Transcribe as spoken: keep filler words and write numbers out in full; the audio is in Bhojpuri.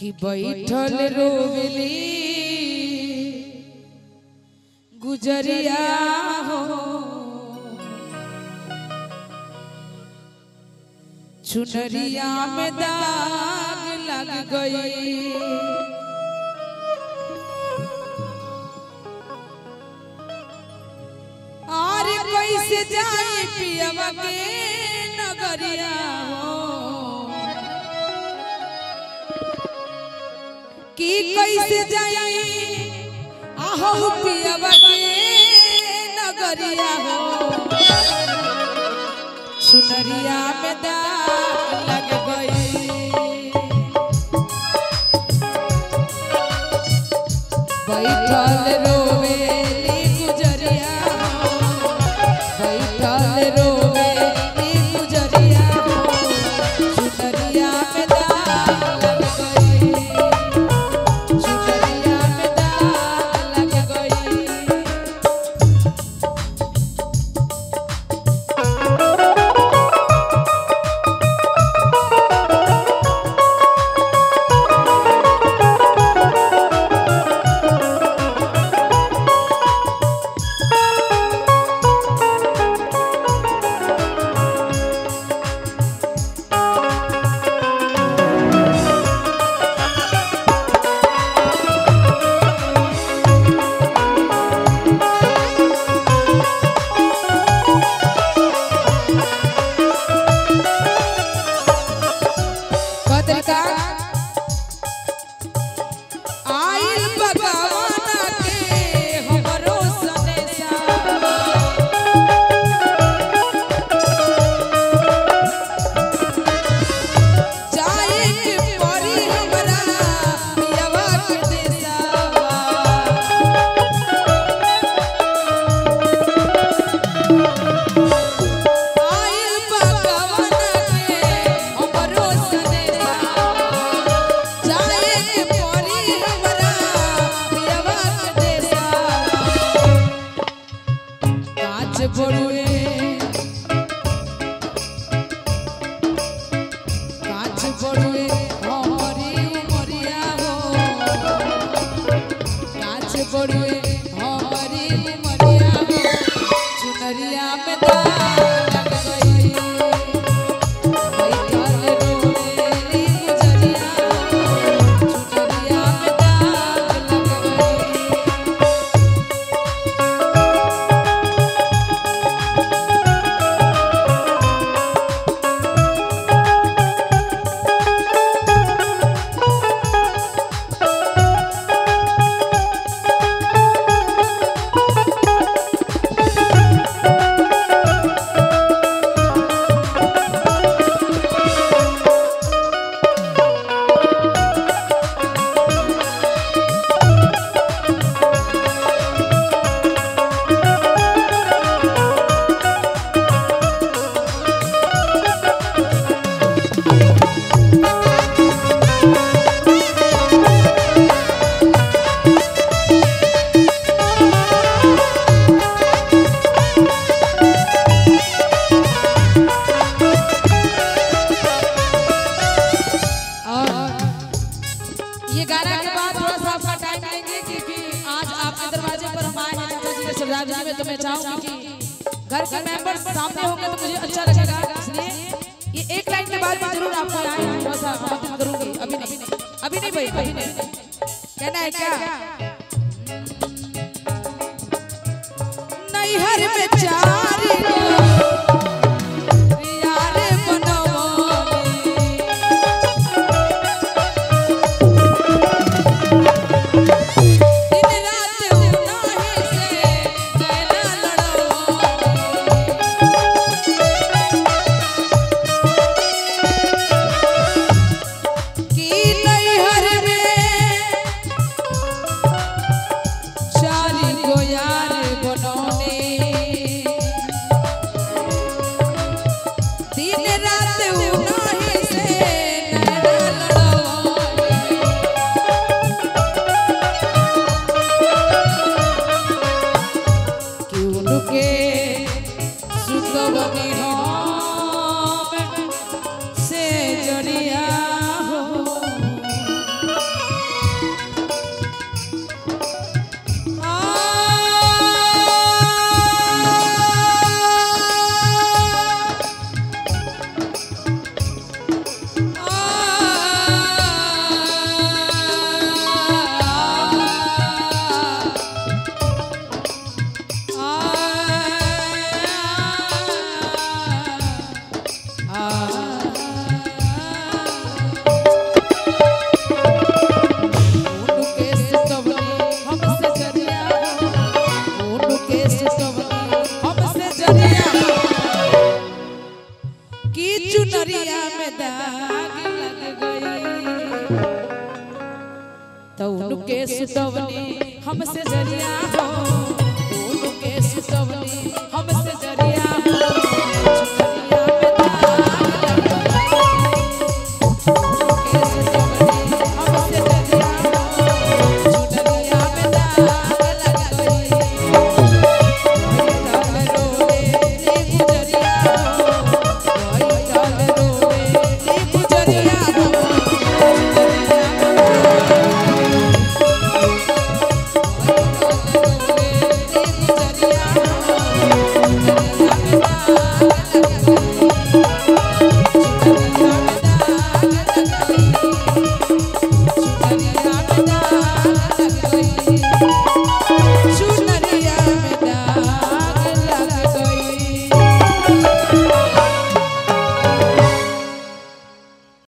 कि बैठल रोवली गुजरिया हो चुनरिया में दाग लग गई। और कैसे जाए पियवा के नगरिया हो कि कैसे जाए आहो पियवा के नगरिया हो चुनरिया में दाग लग गई। बैठल रोवेली गुजरिया बैठल रोवेली गुजरिया चुनरिया में दाग लग गई चुनरिया में दाग लग गई। में तो मैं चाहूंगी कि घर के मेंबर सामने होंगे तो मुझे अच्छा लगेगा, इसलिए ये एक लाइन के बाद मैं जरूर आपको आए थोड़ा सा बात करूंगी। अभी नहीं अभी नहीं भाई अभी नहीं कहना है क्या नहीं हर में चारी तौनुके सुतवनी हमसे जरिया हो, तौनुके सुतवनी हमसे